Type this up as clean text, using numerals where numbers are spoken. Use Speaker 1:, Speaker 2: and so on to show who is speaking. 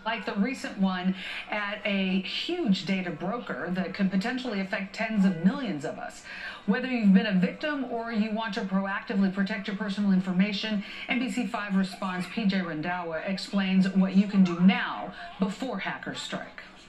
Speaker 1: like the recent one at a huge data broker that could potentially affect tens of millions of us. Whether you've been a victim or you want to proactively protect your personal information, NBC5 Response PJ Rendawa explains what you can do now before hackers strike.